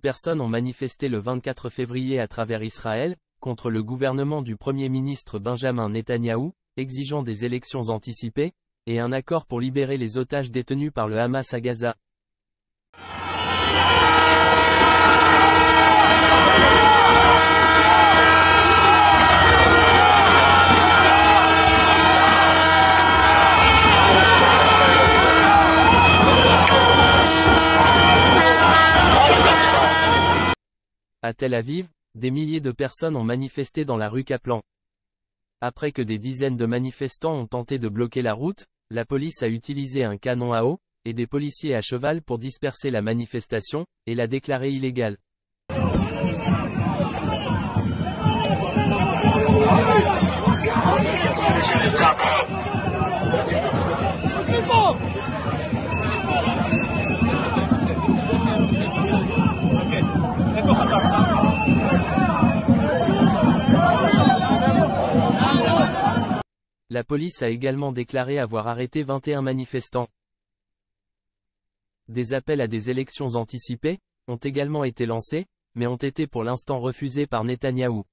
personnes ont manifesté le 24 février à travers Israël, contre le gouvernement du Premier ministre Benjamin Netanyahou, exigeant des élections anticipées, et un accord pour libérer les otages détenus par le Hamas à Gaza. À Tel Aviv, des milliers de personnes ont manifesté dans la rue Kaplan. Après que des dizaines de manifestants ont tenté de bloquer la route, la police a utilisé un canon à eau, et des policiers à cheval pour disperser la manifestation, et la déclarer illégale. La police a également déclaré avoir arrêté 21 manifestants. Des appels à des élections anticipées ont également été lancés, mais ont été pour l'instant refusés par Netanyahou.